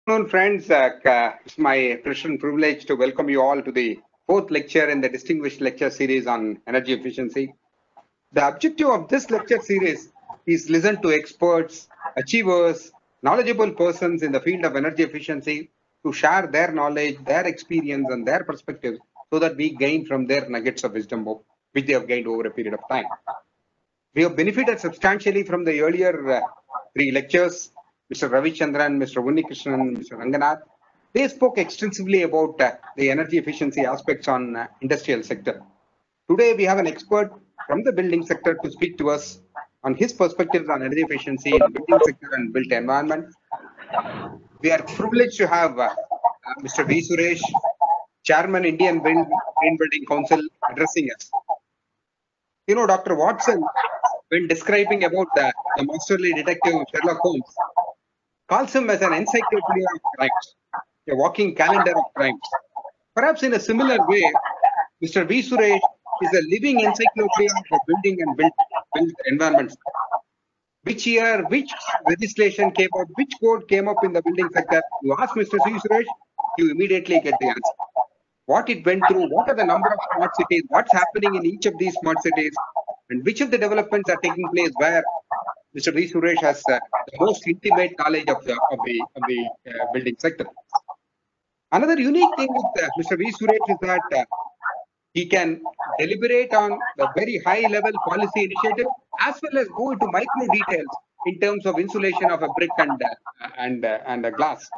Afternoon, friends. It's my pleasure and privilege to welcome you all to the fourth lecture in the distinguished lecture series on energy efficiency. The objective of this lecture series is listen to experts, achievers, knowledgeable persons in the field of energy efficiency to share their knowledge, their experience, and their perspectives so that we gain from their nuggets of wisdom which they have gained over a period of time. We have benefited substantially from the earlier three lectures. Mr. Ravichandran, Mr. Unnikrishnan, Mr. Ranganath, they spoke extensively about the energy efficiency aspects on industrial sector. Today, we have an expert from the building sector to speak to us on his perspectives on energy efficiency in building sector and built environment. We are privileged to have Mr. V. Suresh, Chairman, Indian Green Building Council, addressing us. You know, Dr. Watson, when describing about the masterly detective Sherlock Holmes, calls him as an encyclopedia of crimes, a walking calendar of crimes. Perhaps in a similar way, Mr. V. Suresh is a living encyclopedia of building and built environments. Which year, which legislation came up, which code came up in the building sector? You ask Mr. V. Suresh, you immediately get the answer. What it went through, what are the number of smart cities, what's happening in each of these smart cities, and which of the developments are taking place where Mr. V. Suresh has the most intimate knowledge of the building sector. Another unique thing with Mr. V. Suresh is that he can deliberate on the very high level policy initiative as well as go into micro details in terms of insulation of a brick and a glass.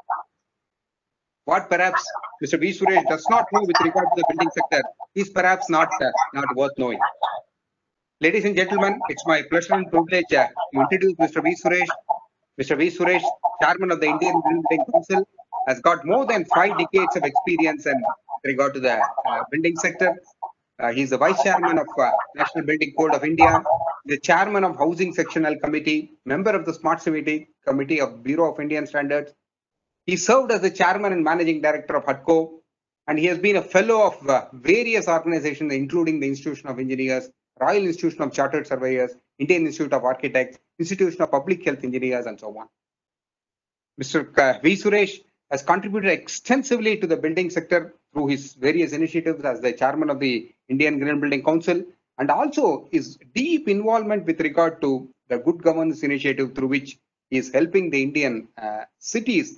What perhaps Mr. V. Suresh does not know with regard to the building sector is perhaps not worth knowing. Ladies and gentlemen, it's my pleasure and privilege to introduce Mr. V. Suresh. Mr. V. Suresh, Chairman of the Indian Green Building Council, has got more than 5 decades of experience in regard to the building sector. He's the Vice Chairman of National Building Code of India, the Chairman of Housing Sectional Committee, member of the Smart City Committee of Bureau of Indian Standards. He served as the Chairman and Managing Director of HUDCO, and he has been a fellow of various organizations, including the Institution of Engineers, Royal Institution of Chartered Surveyors, Indian Institute of Architects, Institution of Public Health Engineers, and so on. Mr. V. Suresh has contributed extensively to the building sector through his various initiatives as the Chairman of the Indian Green Building Council, and also his deep involvement with regard to the Good Governance Initiative, through which he is helping the Indian cities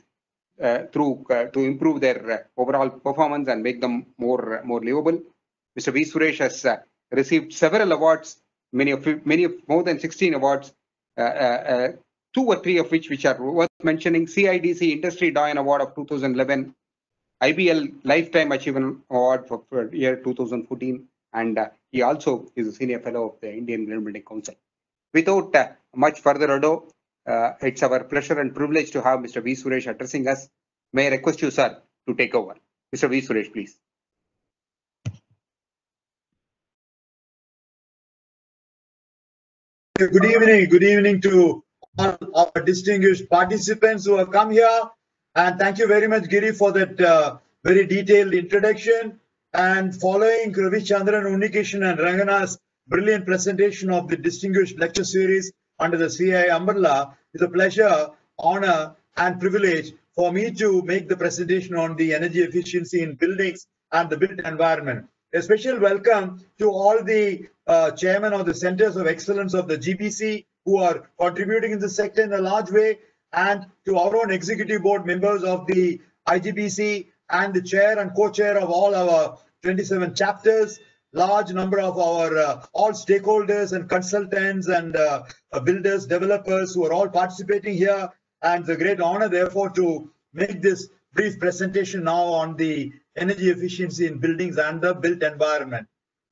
to improve their overall performance and make them more livable. Mr. V. Suresh has received several awards, many of more than 16 awards, 2 or 3 of which are worth mentioning: CIDC Industry Doyen Award of 2011, IBL Lifetime Achievement Award for year 2014, and he also is a senior fellow of the Indian Green Building Council. Without much further ado, it's our pleasure and privilege to have Mr. V. Suresh addressing us. May I request you, sir, to take over. Mr. V. Suresh, please. Good evening to all our distinguished participants who have come here, and thank you very much, Giri, for that very detailed introduction. And following Ravichandran, Unnikrishnan, and Ranganath's brilliant presentation of the distinguished lecture series under the CII umbrella, it's a pleasure, honor, and privilege for me to make the presentation on the energy efficiency in buildings and the built environment. A special welcome to all the chairmen of the Centers of Excellence of the GBC who are contributing in the sector in a large way, and to our own executive board members of the IGBC and the chair and co-chair of all our 27 chapters, large number of our all stakeholders and consultants and builders, developers who are all participating here. And it's a great honor, therefore, to make this brief presentation now on the energy efficiency in buildings and the built environment.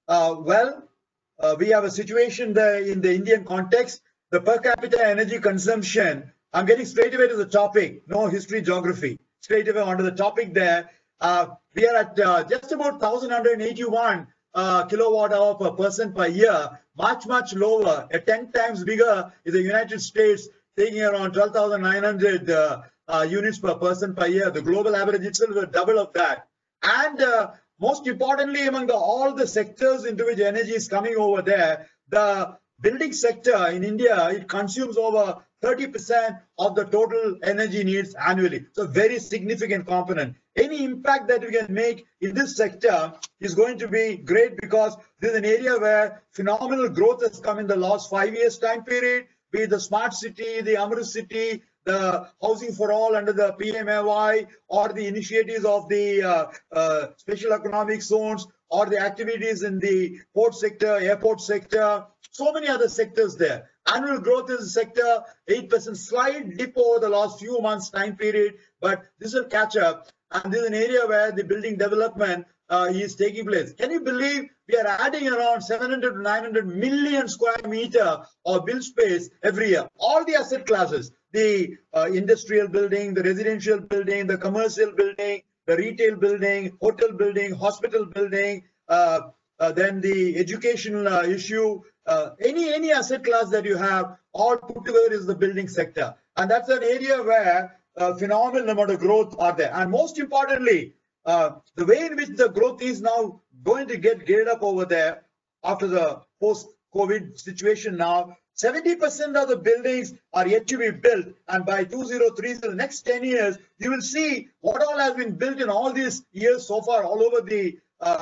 We have a situation in the Indian context. The per capita energy consumption, I'm getting straight away to the topic, no history, geography, straight away onto the topic there. We are at just about 1,181 kilowatt hour per person per year, much lower. 10 times bigger is the United States, taking around 12,900 units per person per year. The global average itself is double of that. And most importantly, among all the sectors into which energy is coming over there, the building sector in India, it consumes over 30% of the total energy needs annually. So very significant component. Any impact that we can make in this sector is going to be great, because this is an area where phenomenal growth has come in the last 5 years time period, be it the smart city, the Amrit city, the housing for all under the PMAY, or the initiatives of the special economic zones, or the activities in the port sector, airport sector, so many other sectors there. Annual growth in the sector, 8%, slight dip over the last few months time period, but this will catch up. And this is an area where the building development is taking place. Can you believe we are adding around 700 to 900 million square meter of build space every year? All the asset classes, the industrial building, the residential building, the commercial building, the retail building, hotel building, hospital building, then the educational issue, any asset class that you have, all put together is the building sector. And that's an area where phenomenal amount of growth are there. And most importantly, the way in which the growth is now going to get geared up over there after the post-COVID situation now, 70% of the buildings are yet to be built, and by 2030, the next 10 years, you will see what all has been built in all these years so far, all over the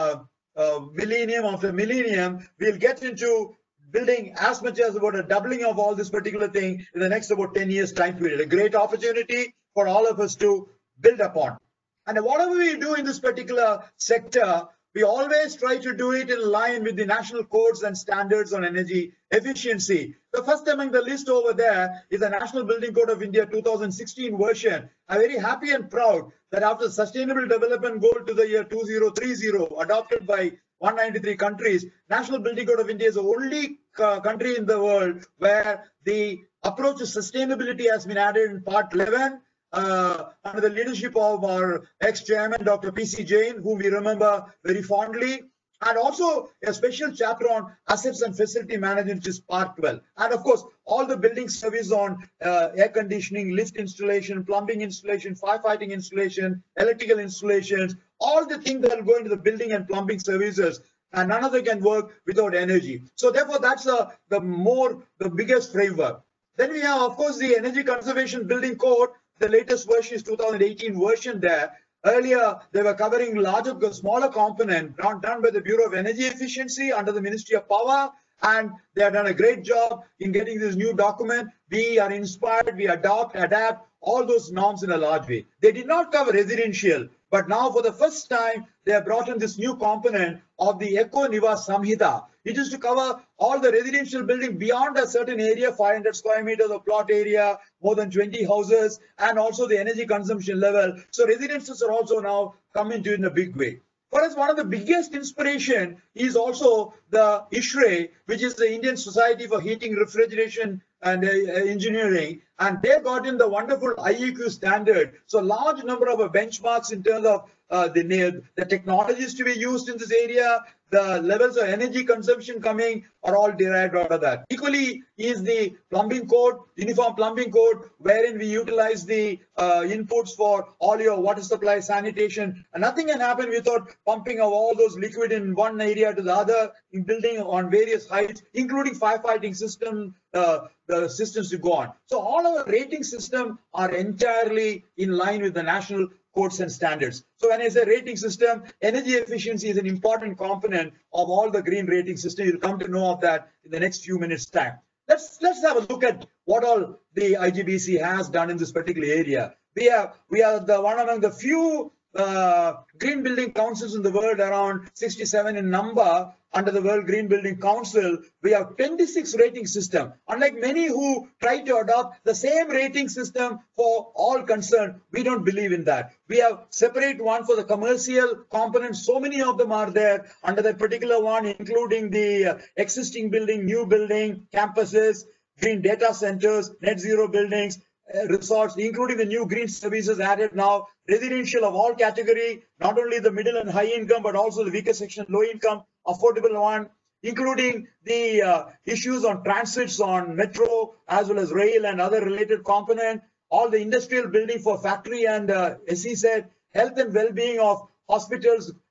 millennium after millennium. We'll get into building as much as about a doubling of all this particular thing in the next about 10 years time period. A great opportunity for all of us to build upon. And whatever we do in this particular sector, we always try to do it in line with the national codes and standards on energy efficiency. The first among the list over there is the National Building Code of India 2016 version. I'm very happy and proud that after Sustainable Development Goal to the year 2030, adopted by 193 countries, National Building Code of India is the only country in the world where the approach to sustainability has been added in part 11. Under the leadership of our ex-chairman, Dr. P.C. Jain, whom we remember very fondly, and also a special chapter on assets and facility management, which is part 12. And of course, all the building service on air conditioning, lift installation, plumbing installation, firefighting installation, electrical installations, all the things that will go into the building and plumbing services, and none of them can work without energy. So therefore, that's the biggest framework. Then we have, of course, the Energy Conservation Building Code. The latest version is 2018 version there. Earlier, they were covering smaller component done by the Bureau of Energy Efficiency under the Ministry of Power. And they have done a great job in getting this new document. We are inspired, we adapt all those norms in a large way. They did not cover residential, but now for the first time, they have brought in this new component of the Eco Nivas Samhita. It is to cover all the residential building beyond a certain area, 500 square meters of plot area, more than 20 houses, and also the energy consumption level. So residences are also now coming to in a big way. For us, one of the biggest inspiration is also the ISHRE, which is the Indian Society for Heating, Refrigeration and Engineering, and they got in the wonderful IEQ standard. So large number of benchmarks in terms of the technologies to be used in this area, the levels of energy consumption coming are all derived out of that. Equally is the plumbing code, uniform plumbing code, wherein we utilize the inputs for all your water supply, sanitation, and nothing can happen without pumping of all those liquid in one area to the other, in building on various heights, including firefighting system, the systems to go on. So all our rating system are entirely in line with the national codes and standards. So when I say rating system, energy efficiency is an important component of all the green rating system. You'll come to know of that in the next few minutes time. Let's have a look at what all the IGBC has done in this particular area. We are the one among the few green building councils in the world, around 67 in number. Under the World Green Building Council, we have 26 rating system. Unlike many who try to adopt the same rating system for all concerned, we don't believe in that. We have separate one for the commercial components. So many of them are there under that particular one, including the existing building, new building, campuses, green data centers, net zero buildings, resorts, including the new green services added now, residential of all category, not only the middle and high income, but also the weaker section, low income, affordable one, including the issues on transits on metro, as well as rail and other related component, all the industrial building for factory and SEZ, health and well-being of hospitals,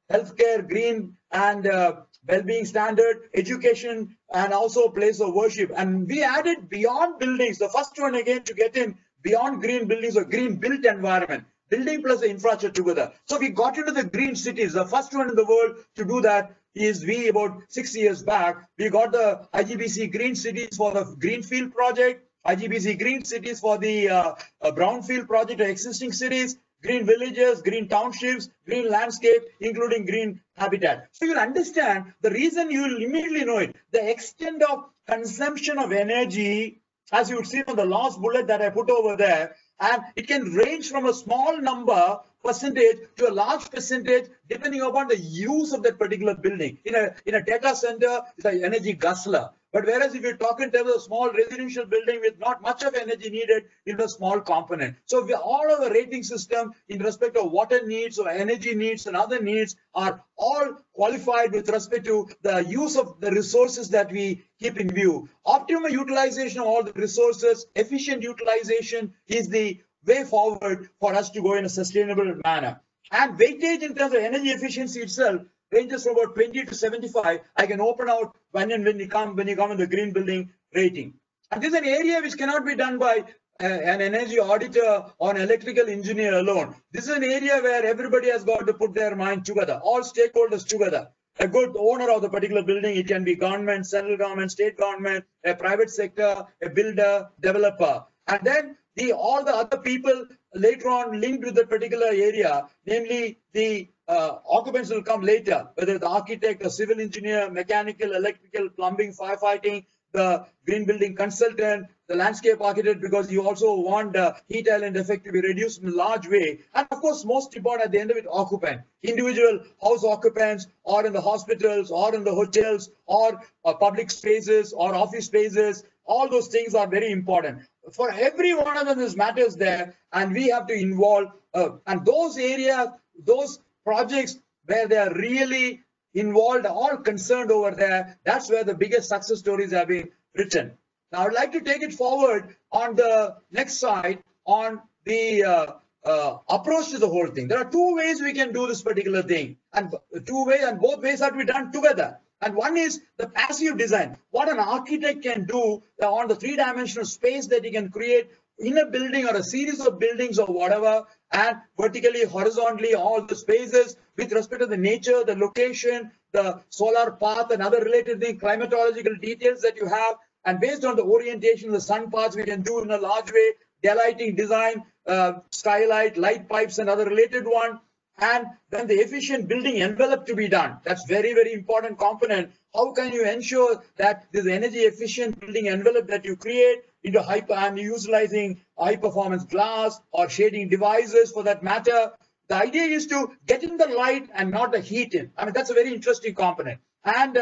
healthcare, green and well-being standard, education, and also place of worship. And we added beyond buildings. The first one again to get in beyond green buildings or green built environment. Building plus the infrastructure together. So we got into the green cities. The first one in the world to do that is we, about 6 years back, we got the IGBC Green Cities for the Greenfield project, IGBC Green Cities for the Brownfield project of existing cities, green villages, green townships, green landscape, including green habitat. So you'll understand the reason, you'll immediately know it. The extent of consumption of energy, as you would see on the last bullet that I put over there, and it can range from a small number percentage to a large percentage depending upon the use of that particular building. In a data center, it's an energy guzzler. But whereas if you talk in terms of a small residential building with not much of energy needed, in a small component. So all of the rating system in respect of water needs or energy needs and other needs are all qualified with respect to the use of the resources that we keep in view. Optimal utilization of all the resources, efficient utilization is the way forward for us to go in a sustainable manner. And weightage in terms of energy efficiency itself ranges from about 20 to 75. I can open out when you come in the green building rating. And this is an area which cannot be done by an energy auditor or an electrical engineer alone. This is an area where everybody has got to put their mind together, all stakeholders together. A good owner of the particular building, it can be government, central government, state government, a private sector, a builder, developer. And then all the other people later on linked with the particular area, namely the occupants will come later, whether the architect, the civil engineer, mechanical, electrical, plumbing, firefighting, the green building consultant, the landscape architect, because you also want the heat island effect to be reduced in a large way. And of course, most important at the end of it, occupant, individual house occupants, or in the hospitals, or in the hotels, or public spaces, or office spaces. All those things are very important. For every one of them, this matters there, and we have to involve, and those areas, those projects where they are really involved, all concerned over there, that's where the biggest success stories have been written. Now, I'd like to take it forward on the next slide on the approach to the whole thing. There are two ways we can do this particular thing, and both ways have to be done together. And one is the passive design, what an architect can do on the three-dimensional space that he can create in a building or a series of buildings or whatever, and vertically, horizontally, all the spaces with respect to the nature, the location, the solar path and other related things, climatological details that you have. And based on the orientation of the sun paths, we can do in a large way, daylighting design, skylight, light pipes and other related one. And then the efficient building envelope to be done. That's very, very important component. How can you ensure that this energy efficient building envelope that you create into and utilizing high performance glass or shading devices for that matter? The idea is to get in the light and not the heat in. I mean, that's a very interesting component. And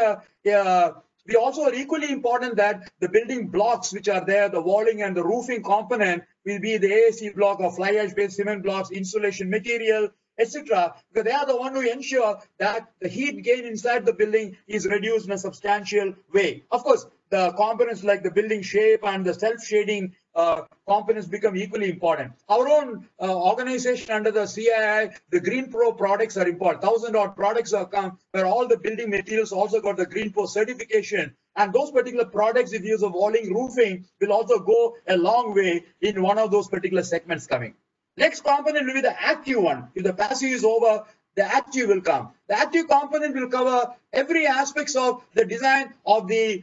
we also are equally important that the building blocks which are there, the walling and the roofing component will be the AAC block or fly ash based cement blocks, insulation material, etc., because they are the one who ensure that the heat gain inside the building is reduced in a substantial way. Of course, the components like the building shape and the self-shading components become equally important. Our own organization under the CII, the Green Pro products are important. 1,000-odd products are come where all the building materials also got the Green Pro certification. And those particular products, if you use a walling roofing, will also go a long way in one of those particular segments coming. Next component will be the active one. If the passive is over, the active will come. The active component will cover every aspects of the design of the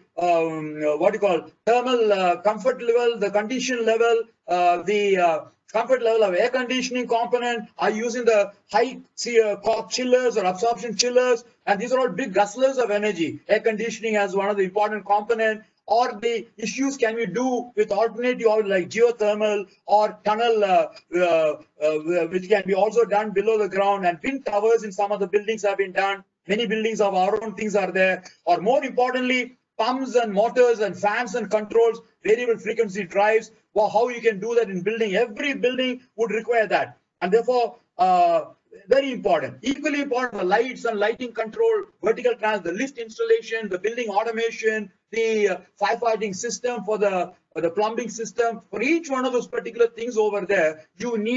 thermal comfort level, the condition level, the comfort level of air conditioning component. Are using the high chillers or absorption chillers, and these are all big guzzlers of energy. Air conditioning as one of the important component. Or the issues can we do with alternative like geothermal or tunnel, which can be also done below the ground, and wind towers in some of the buildings have been done. Many buildings of our own things are there. Or more importantly, pumps and motors and fans and controls, variable frequency drives. Well, how you can do that in building? Every building would require that, and therefore very important. Equally important, the lights and lighting control, vertical trans, the lift installation, the building automation, the firefighting system for the plumbing system. For each one of those particular things over there, you need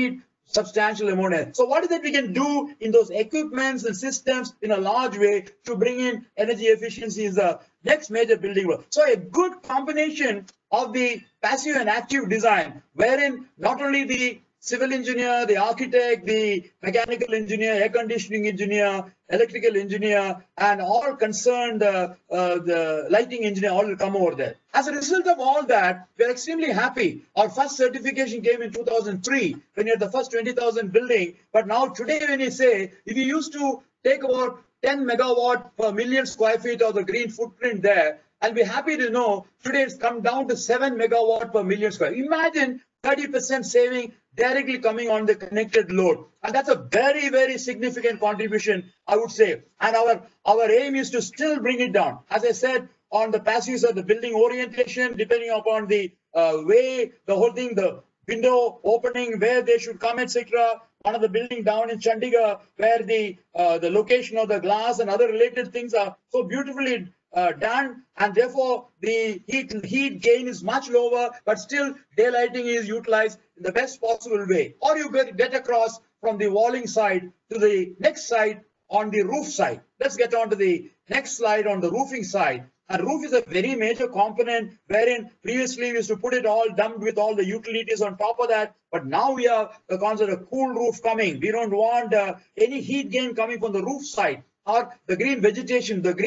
substantial amount. So what is it we can do in those equipments and systems in a large way to bring in energy efficiency is the next major building block. So a good combination of the passive and active design, wherein not only the civil engineer, the architect, the mechanical engineer, air conditioning engineer, electrical engineer, and all concerned, the lighting engineer, all will come over there. As a result of all that, we are extremely happy. Our first certification came in 2003 when you had the first 20,000 building. But now today, when you say, if you used to take about 10 megawatt per million square feet of the green footprint there, I'll be happy to know today it's come down to 7 megawatt per million square. Imagine 30% saving directly coming on the connected load. And that's a very, very significant contribution, I would say. And our aim is to still bring it down. As I said, on the passive side, the building orientation, depending upon the way, the whole thing, the window opening, where they should come, etc. One of the building down in Chandigarh, where the location of the glass and other related things are so beautifully done, and therefore the heat gain is much lower, but still daylighting is utilized in the best possible way. Or you get across from the walling side to the next side on the roof side. Let's get on to the next slide on the roofing side. And roof is a very major component, wherein previously we used to put it all dumped with all the utilities on top of that. But now we have the concept of cool roof coming. We don't want any heat gain coming from the roof side. Or the green vegetation, the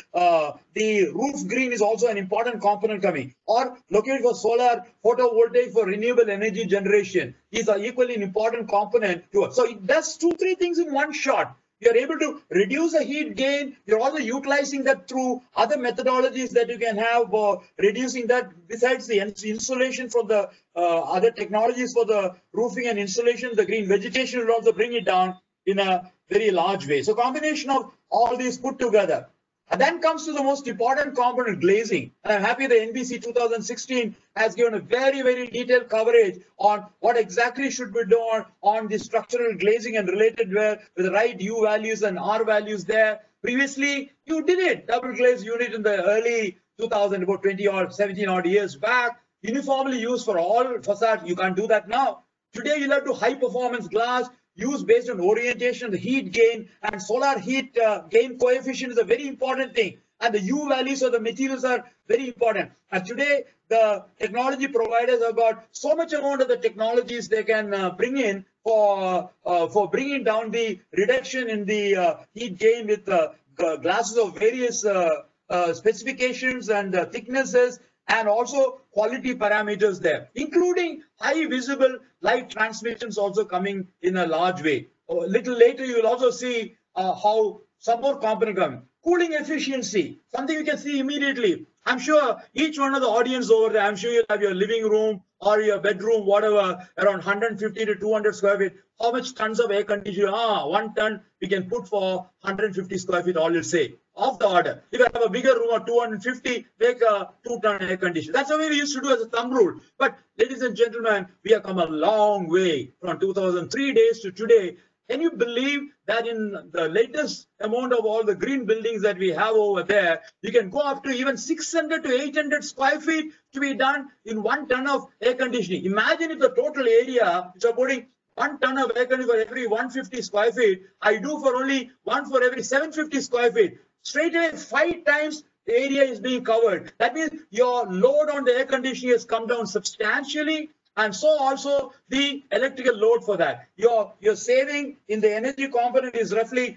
roof green is also an important component coming. Or located for solar photovoltaic for renewable energy generation is equally an important component to it. So it does 2-3 things in one shot. You're able to reduce the heat gain. You're also utilizing that through other methodologies that you can have, reducing that besides the insulation from the other technologies for the roofing and insulation. The green vegetation will also bring it down in a very large way. So combination of all these put together. And then comes to the most important component, glazing. And I'm happy the NBC 2016 has given a very, very detailed coverage on what exactly should be done on the structural glazing and related where with the right U values and R values there. Previously, you did it, double glaze unit in the early 2000, about 20 or 17 odd years back, uniformly used for all facades. You can't do that now. Today, you'll have to high performance glass, used based on orientation, the heat gain, and solar heat gain coefficient is a very important thing. And the U values of the materials are very important. And today, the technology providers have got so much amount of the technologies they can bring in for bringing down the reduction in the heat gain with glasses of various specifications and thicknesses, and also quality parameters there, including high visible light transmissions also coming in a large way. A little later, you will also see how some more component coming. Cooling efficiency, something you can see immediately. I'm sure each one of the audience over there, I'm sure you'll have your living room or your bedroom, whatever, around 150 to 200 square feet. How much tons of air conditioning? 1 ton we can put for 150 square feet, all you'll say, of the order. If you have a bigger room of 250, make a 2-ton air conditioner. That's the way we used to do as a thumb rule. But ladies and gentlemen, we have come a long way from 2003 days to today. Can you believe that in the latest amount of all the green buildings that we have over there, you can go up to even 600 to 800 square feet to be done in 1 ton of air conditioning. Imagine if the total area, which are putting 1 ton of air conditioning for every 150 square feet, I do for only 1 for every 750 square feet. Straight away, 5 times the area is being covered. That means your load on the air conditioning has come down substantially. And so also the electrical load for that. Your saving in the energy component is roughly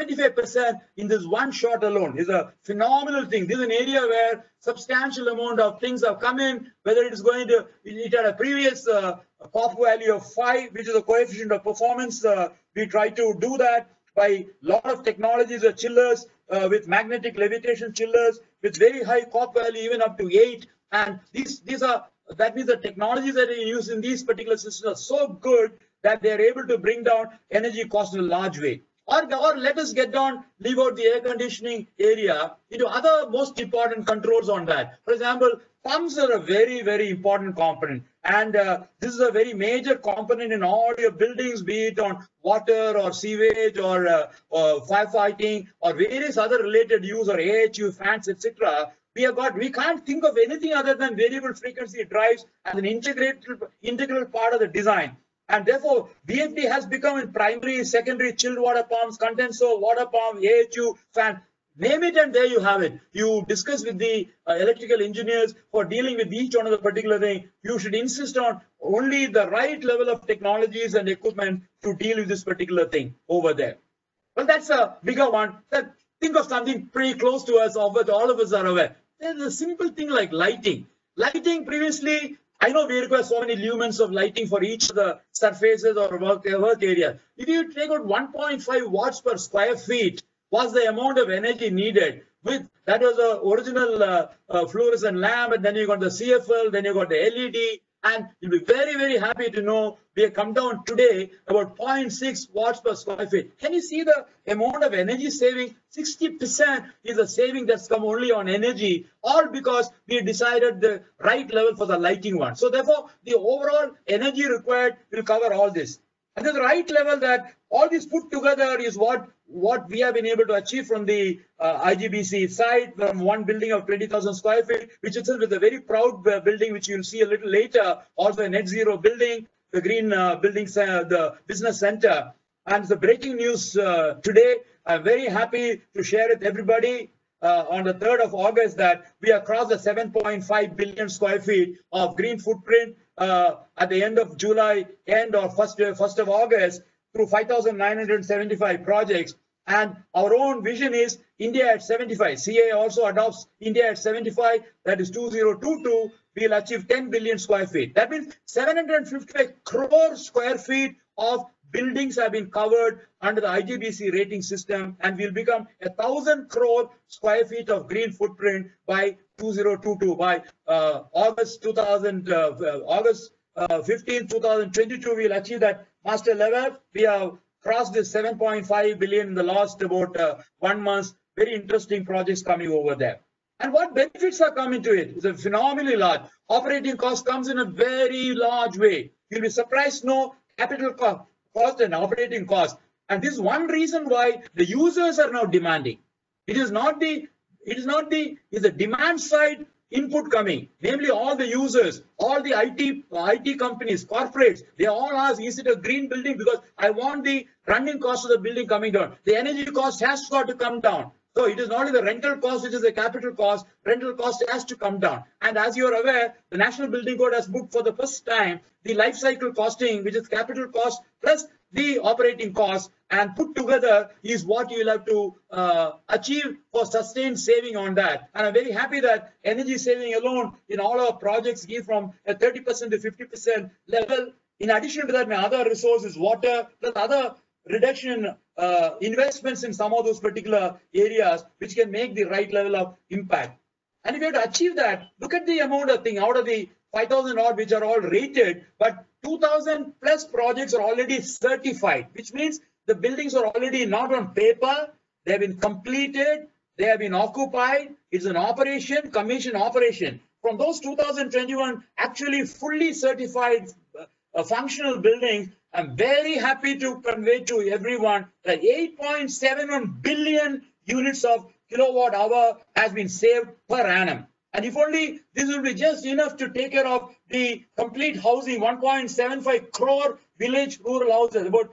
75% in this one shot alone. It's a phenomenal thing. This is an area where substantial amount of things have come in, whether it is going to, it had a previous COP value of 5, which is a coefficient of performance. We try to do that by a lot of technologies of chillers, with magnetic levitation chillers, with very high COP value, even up to 8. And these are, that means the technologies that are used in these particular systems are so good that they are able to bring down energy costs in a large way. Or let us leave out the air conditioning area into other most important controls on that. For example, pumps are a very, very important component. And this is a very major component in all your buildings, be it on water or sewage or firefighting or various other related use or AHU fans, etc. We can't think of anything other than variable frequency drives as an integral part of the design. And therefore, VFD has become in primary, secondary, chilled water pumps, condenser, water pump, AHU, fan, name it, and there you have it. You discuss with the electrical engineers for dealing with each one of the particular thing. You should insist on only the right level of technologies and equipment to deal with this particular thing over there. Well, that's a bigger one. Think of something pretty close to us, of which all of us are aware. There's a simple thing like lighting. Lighting previously, I know we require so many lumens of lighting for each of the surfaces or work area. If you take out 1.5 watts per square feet, was the amount of energy needed. With that was the original fluorescent lamp, and then you got the CFL, then you got the LED, and you'll be very, very happy to know we have come down today about 0.6 watts per square feet. Can you see the amount of energy saving? 60% is the saving that's come only on energy, all because we decided the right level for the lighting one. So therefore, the overall energy required will cover all this. And the right level that all this put together is what we have been able to achieve from the IGBC side, from one building of 20,000 square feet, which itself is a very proud building, which you'll see a little later. Also a net zero building, the green buildings, the business center. And the breaking news today, I'm very happy to share with everybody on the 3rd of August that we have crossed the 7.5 billion square feet of green footprint at the end of July, end or 1st of August, through 5,975 projects. And our own vision is India at 75. CA also adopts India at 75. That is 2022. We'll achieve 10 billion square feet. That means 755 crore square feet of buildings have been covered under the IGBC rating system, and will become 1,000 crore square feet of green footprint by 2022. By August 15, 2022, we'll achieve that master level. We have crossed this 7.5 billion in the last about 1 month. Very interesting projects coming over there. And what benefits are coming to it? It's a phenomenally large. Operating cost comes in a very large way. You'll be surprised, no capital cost and operating cost. And this is one reason why the users are now demanding. It's the demand side input coming, namely all the users, all the IT companies, corporates, they all ask, is it a green building? Because I want the running cost of the building coming down. The energy cost has got to come down. So it is not only the rental cost, which is the capital cost, rental cost has to come down. And as you are aware, the National Building Code has booked for the first time the life cycle costing, which is capital cost plus the operating cost, and put together is what you will have to achieve for sustained saving on that. And I'm very happy that energy saving alone in all our projects give from a 30% to 50% level. In addition to that, my other resource is water, plus other reduction investments in some of those particular areas, which can make the right level of impact. And if you have to achieve that, look at the amount of thing out of the 5,000 odd, which are all rated, but 2,000 plus projects are already certified, which means the buildings are already not on paper, they have been completed, they have been occupied, it's an operation, commission operation. From those 2021 actually fully certified functional buildings, I'm very happy to convey to everyone that 8.71 billion units of kilowatt hour has been saved per annum. And if only this will be just enough to take care of the complete housing, 1.75 crore village rural houses, about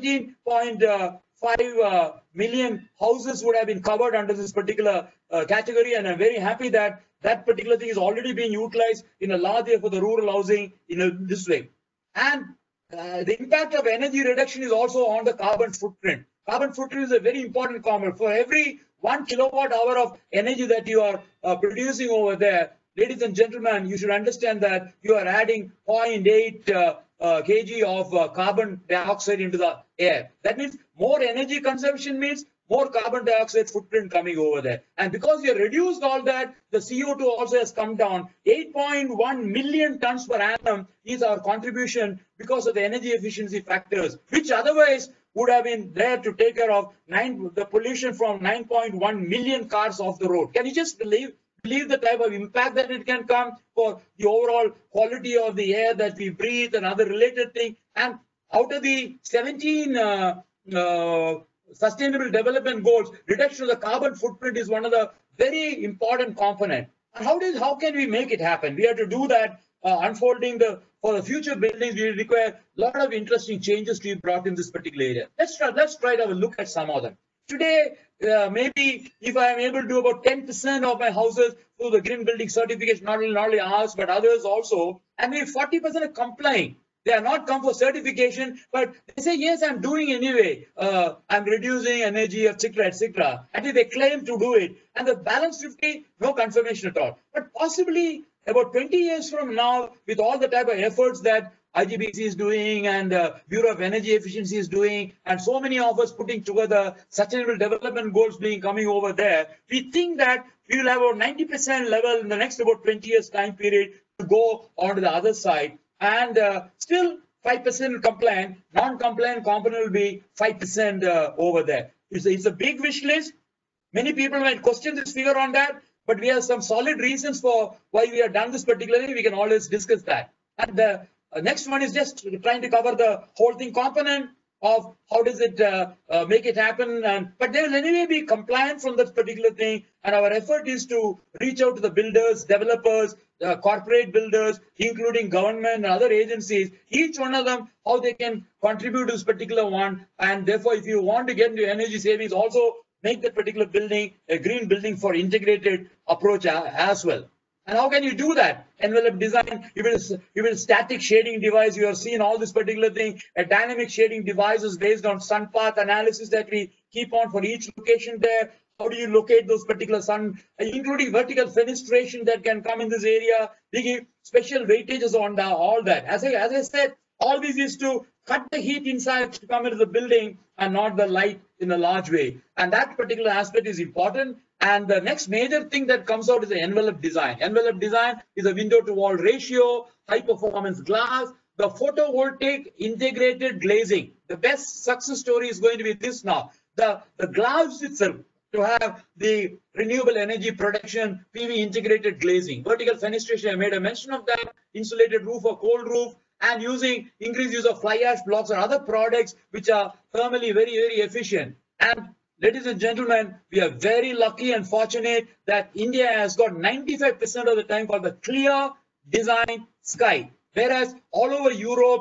17.5 million houses would have been covered under this particular category. And I'm very happy that that particular thing is already being utilized in a large way for the rural housing in this way. And the impact of energy reduction is also on the carbon footprint. Carbon footprint is a very important component. For every 1 kilowatt hour of energy that you are producing over there, ladies and gentlemen, you should understand that you are adding 0.8 kg of carbon dioxide into the air. That means more energy consumption means more carbon dioxide footprint coming over there. And because you reduced all that, the CO2 also has come down. 8.1 million tons per annum is our contribution because of the energy efficiency factors, which otherwise would have been there to take care of the pollution from 9.1 million cars off the road. Can you just believe the type of impact that it can come for the overall quality of the air that we breathe and other related things? And out of the 17 Sustainable Development Goals, reduction of the carbon footprint is one of the very important components. And how can we make it happen? We have to do that unfolding for the future buildings, we require a lot of interesting changes to be brought in this particular area. Let's try to have a look at some of them. Today, maybe if I am able to do about 10% of my houses through the green building certification, not only ours, but others also, and maybe 40% are complying. They are not come for certification, but they say, yes, I'm doing anyway. I'm reducing energy, etc., etc. And they claim to do it. And the balance 50, no confirmation at all. But possibly about 20 years from now, with all the type of efforts that IGBC is doing and Bureau of Energy Efficiency is doing, and so many of us putting together sustainable development goals coming over there, we think that we will have about 90% level in the next about 20 years time period to go on to the other side. And still 5% compliant, non-compliant component will be 5% over there. It's a big wish list. Many people might question this figure on that, but we have some solid reasons for why we have done this particularly. We can always discuss that. And the next one is just trying to cover the whole thing component of how does it make it happen. But they will anyway be compliant from that particular thing. And our effort is to reach out to the builders, developers, corporate builders, including government and other agencies, each one of them, how they can contribute to this particular one. And therefore, if you want to get into energy savings, also make that particular building a green building for integrated approach as well. And how can you do that? Envelope design, you will static shading device. You have seen all this particular thing. A dynamic shading device is based on sun path analysis that we keep on for each location there. How do you locate those particular sun, including vertical fenestration that can come in this area? We give special weightages on all that. As I said, all this is to cut the heat inside to come into the building and not the light in a large way. And that particular aspect is important. And the next major thing that comes out is the envelope design. Envelope design is a window to wall ratio, high performance glass, the photovoltaic integrated glazing. The best success story is going to be this now. The glass itself to have the renewable energy production, PV integrated glazing, vertical fenestration. I made a mention of that, insulated roof or cold roof, and using increased use of fly ash blocks or other products which are thermally very, very efficient. And ladies and gentlemen, we are very lucky and fortunate that India has got 95% of the time for the clear design sky. Whereas all over Europe,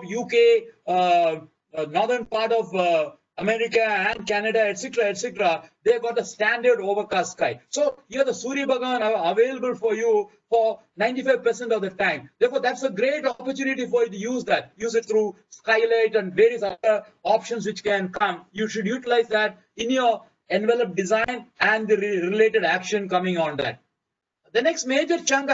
UK, northern part of America and Canada, etc., they've got a standard overcast sky. So here the Surya Bhagavan are available for you for 95% of the time. Therefore, that's a great opportunity for you to use that. Use it through skylight and various other options which can come. You should utilize that in your envelope design and the related action coming on that. The next major chunk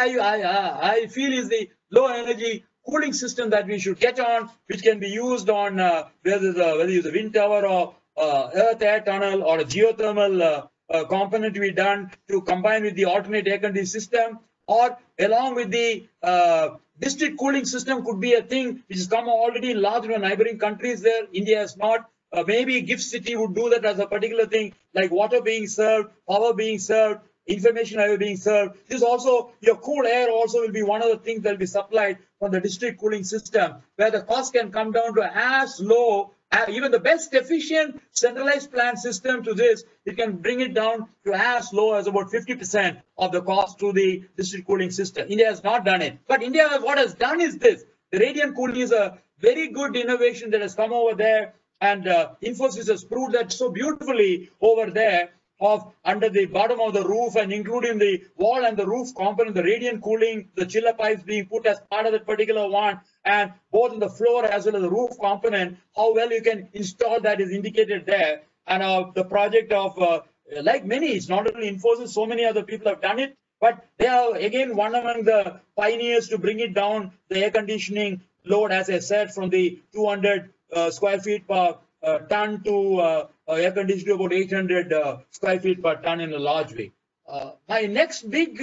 I feel is the low energy cooling system that we should get on, which can be used on whether it's a wind tower or earth air tunnel or a geothermal component to be done to combine with the alternate air conditioning system, or along with the district cooling system could be a thing which has come already in large neighboring countries there. India has not. Maybe Gift City would do that as a particular thing, like water being served, power being served, information being served. This also, your cool air also will be one of the things that will be supplied from the district cooling system, where the cost can come down to as low, even the best efficient centralized plant system to this, it can bring it down to as low as about 50% of the cost to the district cooling system. India has not done it. But India, what has done is this. The radiant cooling is a very good innovation that has come over there. And Infosys has proved that so beautifully over there, of under the bottom of the roof and including the wall and the roof component, the radiant cooling, the chiller pipes being put as part of that particular one, and both in the floor as well as the roof component, how well you can install that is indicated there. And the project of, like many, it's not only Infosys, so many other people have done it, but they are again one among the pioneers to bring it down, the air conditioning load, as I said, from the 200 square feet per ton to air conditioning about 800 square feet per ton in a large way. My next big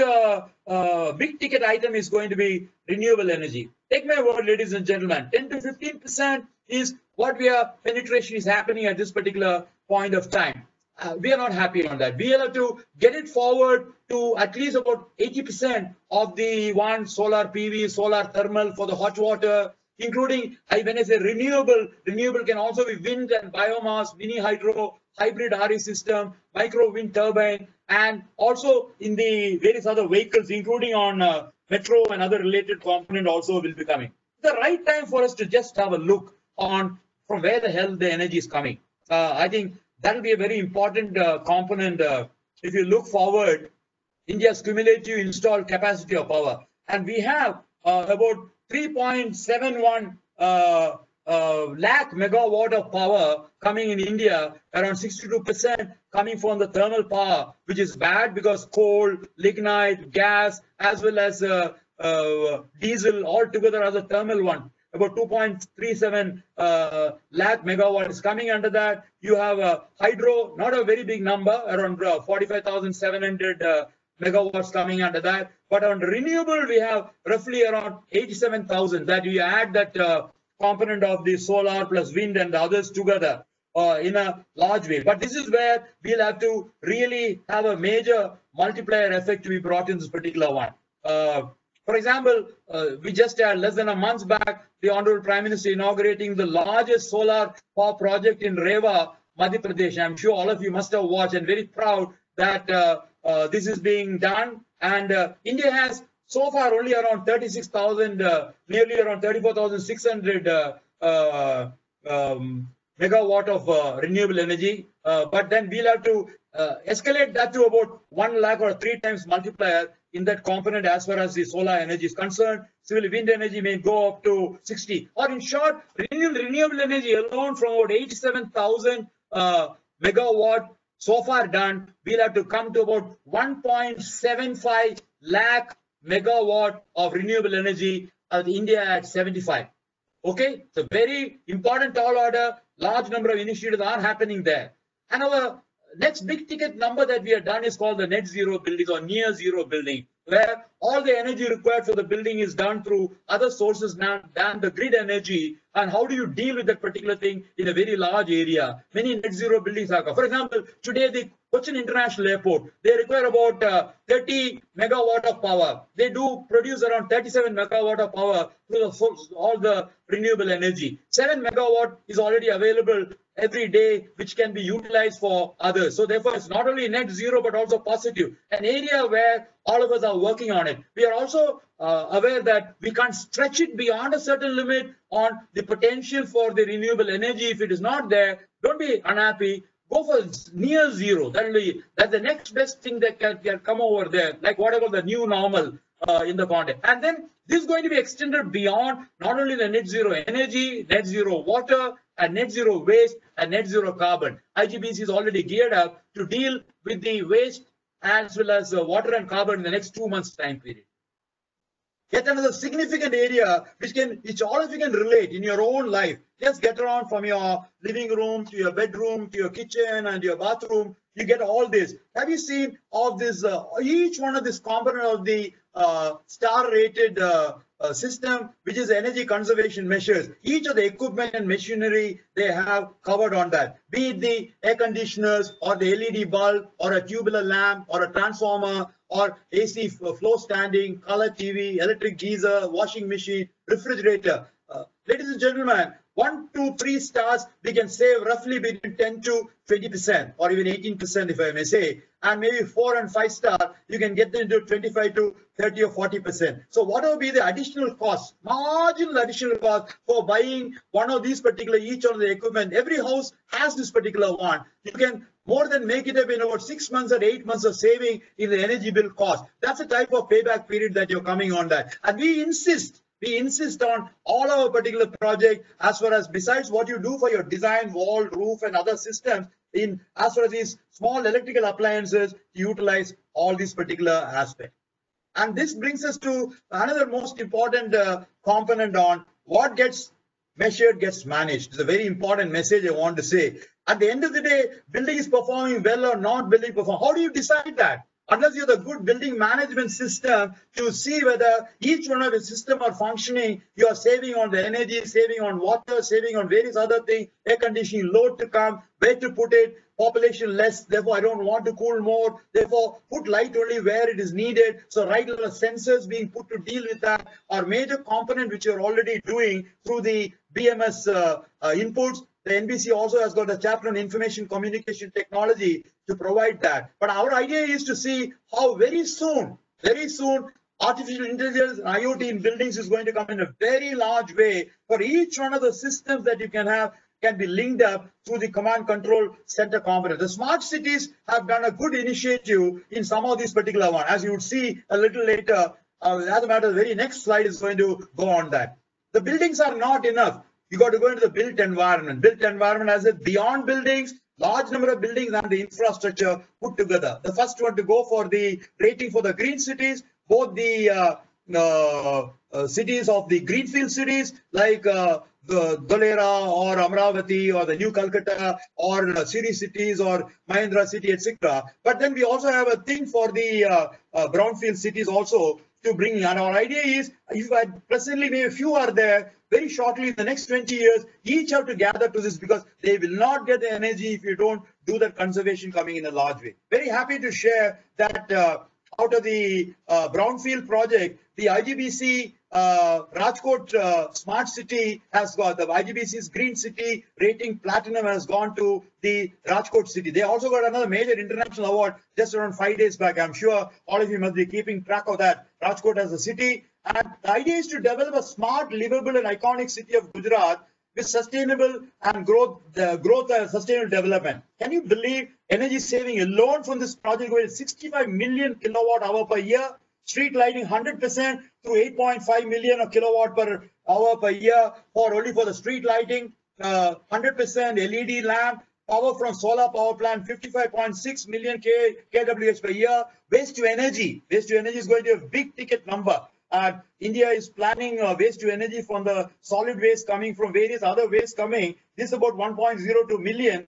ticket item is going to be renewable energy. Take my word, ladies and gentlemen, 10 to 15% is what penetration is happening at this particular point of time. We are not happy on that. We have to get it forward to at least about 80% of the one solar PV, solar thermal for the hot water, including, when I say renewable can also be wind and biomass, mini hydro, hybrid RE system, micro wind turbine, and also in the various other vehicles, including on metro and other related component also will be coming. The right time for us to just have a look on from where the hell the energy is coming. I think that will be a very important component. If you look forward, India's cumulative installed capacity of power, and we have about 3.71 lakh megawatt of power coming in India, around 62% coming from the thermal power, which is bad because coal, lignite, gas, as well as diesel all together as a thermal one. About 2.37 lakh megawatt is coming under that. You have hydro, not a very big number, around 45,700 megawatts coming under that. But on renewable, we have roughly around 87,000. That you add that component of the solar plus wind and the others together in a large way. But this is where we'll have to really have a major multiplier effect to be brought in this particular one. For example, we just had less than a month back, the Honorable Prime Minister inaugurating the largest solar power project in Rewa, Madhya Pradesh. I'm sure all of you must have watched and very proud that this is being done. And India has so far only around 36,000, nearly around 34,600 megawatt of renewable energy. But then we'll have to escalate that to about 1 lakh or 3 times multiplier in that component as far as the solar energy is concerned. Civil wind energy may go up to 60. Or in short, renewable energy alone from about 87,000 megawatt so far done, we'll have to come to about 1.75 lakh megawatt of renewable energy at India at 75. Okay, it's a very important tall order. Large number of initiatives are happening there. And our next big ticket number that we have done is called the net zero building or near zero building, where all the energy required for the building is done through other sources than the grid energy. And how do you deal with that particular thing in a very large area? Many net zero buildings are. For example, today the Cochin International Airport, they require about 30 megawatt of power. They do produce around 37 megawatt of power through all the renewable energy. 7 megawatt is already available every day, which can be utilized for others. So therefore, it's not only net zero, but also positive. An area where all of us are working on it. We are also aware that we can't stretch it beyond a certain limit on the potential for the renewable energy. If it is not there, don't be unhappy. Go for near zero. That's the next best thing that can come over there, like whatever the new normal in the context. And then this is going to be extended beyond not only the net zero energy, net zero water, and net zero waste, and net zero carbon. IGBC is already geared up to deal with the waste as well as water and carbon in the next 2 months time period. Yet another significant area which all of you can relate in your own life. Just get around from your living room to your bedroom to your kitchen and your bathroom. You get all this. Have you seen all this? Each one of this component of the star-rated system, which is energy conservation measures. Each of the equipment and machinery they have covered on that. Be it the air conditioners or the LED bulb or a tubular lamp or a transformer or AC floor standing, color TV, electric geyser, washing machine, refrigerator. Ladies and gentlemen, 1, 2, 3 stars, we can save roughly between 10 to 20% or even 18%, if I may say. And maybe 4 and 5 star, you can get them to 25 to 30 or 40%. So what will be the additional cost, marginal additional cost for buying one of these particular, each of the equipment? Every house has this particular one. You can more than make it up in about 6 months or 8 months of saving in the energy bill cost. That's the type of payback period that you're coming on that. And we insist on all our particular project as far as besides what you do for your design, wall, roof and other systems in as far as these small electrical appliances, utilize all these particular aspects. And this brings us to another most important component on what gets measured gets managed. It's a very important message I want to say. At the end of the day, building is performing well or not building perform. How do you decide that? Unless you have a good building management system to see whether each one of the system are functioning, you are saving on the energy, saving on water, saving on various other things, air conditioning, load to come, where to put it, population less, therefore I don't want to cool more, therefore put light only where it is needed. So right now the sensors being put to deal with that are major component which you're already doing through the BMS inputs. The NBC also has got a chapter on information communication technology to provide that. But our idea is to see how very soon, artificial intelligence and IoT in buildings is going to come in a very large way. For each one of the systems that you can have can be linked up through the command control center component. The smart cities have done a good initiative in some of these particular ones. As you would see a little later, as a matter, the very next slide is going to go on that. The buildings are not enough. You got to go into the built environment. Built environment as a beyond buildings, large number of buildings and the infrastructure put together. The first one to go for the rating for the green cities, both the cities of the greenfield cities like the Dholera or Amravati or the New Calcutta or Siri cities or Mahindra city, etc. But then we also have a thing for the brownfield cities also to bring in. And our idea is, if presently maybe a few are there, very shortly in the next 20 years, each have to gather to this because they will not get the energy if you don't do that conservation coming in a large way. Very happy to share that out of the brownfield project, the IGBC Rajkot Smart City has got the IGBC's Green City rating platinum has gone to the Rajkot city. They also got another major international award just around 5 days back. I'm sure all of you must be keeping track of that. Rajkot as a city. And the idea is to develop a smart, livable and iconic city of Gujarat with sustainable and growth and sustainable development. Can you believe energy saving alone from this project with 65 million kilowatt hour per year? Street lighting 100% through 8.5 million kilowatt per hour per year only for the street lighting, 100% LED lamp, power from solar power plant 55.6 million kWh per year. Waste to energy is going to be a big ticket number. India is planning waste to energy from the solid waste coming from various other waste coming. This is about 1.02 million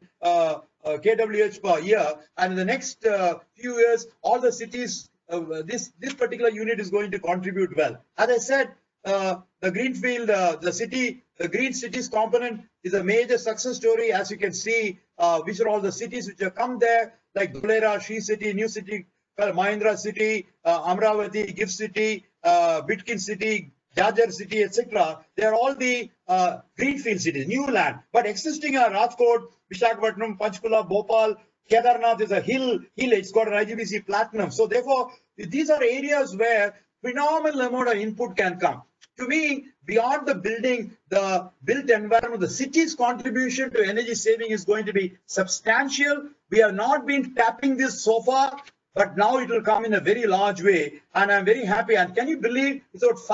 kWh per year. And in the next few years, all the cities, this particular unit is going to contribute well. As I said, the greenfield, the green cities component is a major success story. As you can see, which are all the cities which have come there, like Dholera, Sri City, New City, Mahindra City, Amravati, Gift City, Bitkin City, Jajar City, etc. They are all the greenfield cities, new land. But existing are Rajkot, Visakhapatnam, Panchkula, Bhopal, Kedarnath is a hill. It's got an IGBC platinum. So therefore, these are areas where phenomenal amount of input can come. To me, beyond the building, the built environment, the city's contribution to energy saving is going to be substantial. We have not been tapping this so far, but now it will come in a very large way. And I'm very happy. And can you believe it's about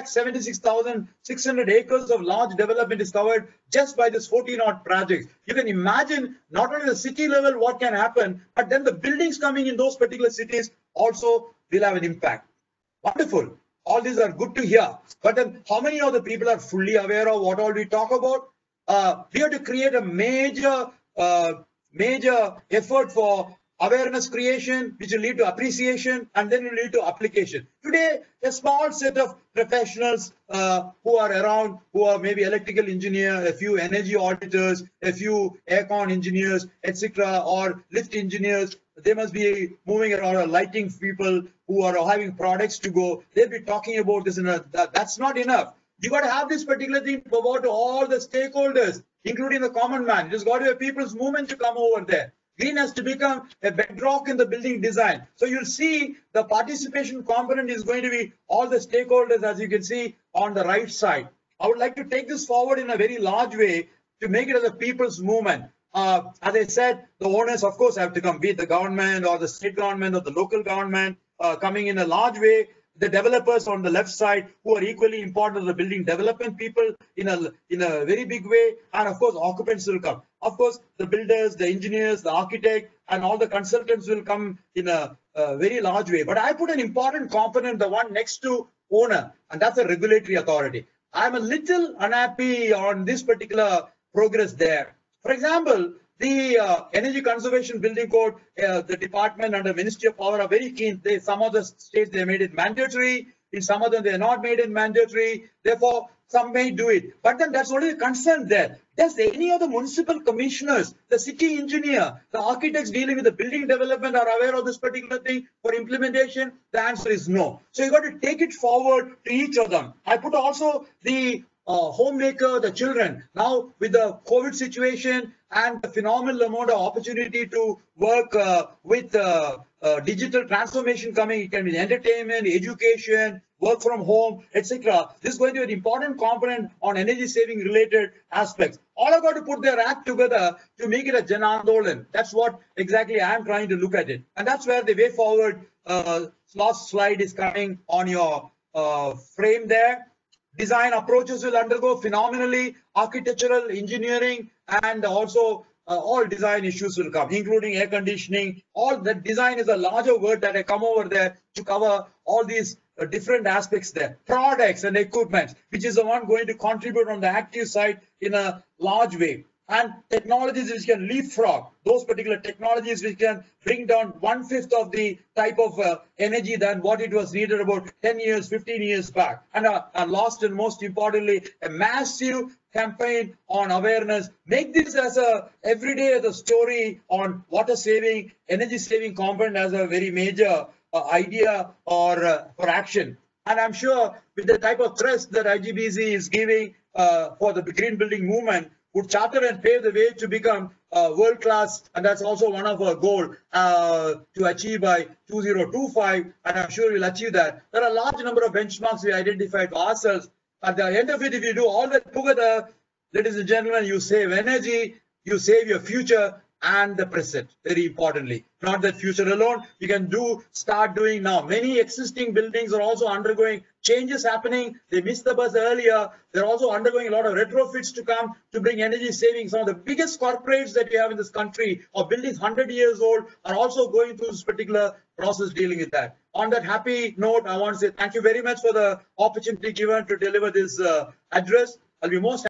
5,76,600 acres of large development is covered just by this 14-odd projects. You can imagine not only the city level what can happen, but then the buildings coming in those particular cities also will have an impact. Wonderful. All these are good to hear. But then how many of the people are fully aware of what all we talk about? We have to create a major effort for awareness creation, which will lead to appreciation and then will lead to application. Today, a small set of professionals who are around, who are maybe electrical engineer, a few energy auditors, a few aircon engineers, etc., or lift engineers, they must be moving around, lighting people who are having products to go. They'll be talking about this, and that's not enough. You got to have this particular thing to go to all the stakeholders, including the common man. There's got to be a people's movement to come over there. Green has to become a bedrock in the building design. So you'll see the participation component is going to be all the stakeholders, as you can see on the right side. I would like to take this forward in a very large way to make it as a people's movement. As I said, the owners, of course, have to come, be it the government or the state government or the local government, coming in a large way. The developers on the left side, who are equally important as the building development people in a very big way, and of course occupants will come. Of course, the builders, the engineers, the architect, and all the consultants will come in a very large way. But I put an important component, the one next to owner, and that's the regulatory authority. I'm a little unhappy on this particular progress there. For example, the Energy Conservation Building Code, the department and the Ministry of Power are very keen. Some of the states, they made it mandatory. In some of them, they are not made it mandatory. Therefore, some may do it. But then that's only the concern there. Does any of the municipal commissioners, the city engineer, the architects dealing with the building development are aware of this particular thing for implementation? The answer is no. So you got to take it forward to each of them. I put also the homemaker, the children. Now with the COVID situation and the phenomenal amount of opportunity to work with digital transformation coming. It can be entertainment, education, work from home, etc. This is going to be an important component on energy saving related aspects. All have got to put their act together to make it a Jan Andolan. That's what exactly I'm trying to look at it. And that's where the way forward last slide is coming on your frame there. Design approaches will undergo phenomenally, architectural, engineering, and also all design issues will come, including air conditioning. All that design is a larger word that I come over there to cover all these different aspects there. Products and equipment, which is the one going to contribute on the active side in a large way. And technologies which can leapfrog, those particular technologies which can bring down 1/5 of the type of energy than what it was needed about 10 years, 15 years back. And last and most importantly, a massive campaign on awareness. Make this as a everyday as a story on water saving, energy saving component as a very major idea or for action. And I'm sure with the type of thrust that IGBC is giving for the green building movement, would charter and pave the way to become world class, and that's also one of our goals to achieve by 2025, and I'm sure we'll achieve that. There are a large number of benchmarks we identified for ourselves. At the end of it, if you do all that together, ladies and gentlemen, you save energy, you save your future and the present, very importantly. Not that future alone, you can start doing now. Many existing buildings are also undergoing changes happening. They missed the bus earlier. They're also undergoing a lot of retrofits to come to bring energy savings. Some of the biggest corporates that we have in this country or buildings 100 years old are also going through this particular process dealing with that. On that happy note, I want to say thank you very much for the opportunity given to deliver this address. I'll be most